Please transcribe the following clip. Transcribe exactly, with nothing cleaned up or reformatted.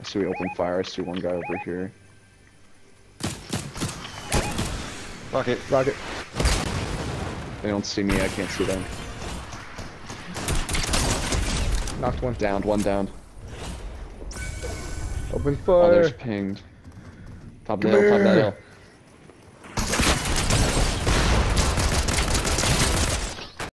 so we open fire. I see one guy over here. Rocket. Rocket. They don't see me, I can't see them. Knocked one. Downed, one down. Open Oh, fire. there's pinged. Top of the hill, top of that hill.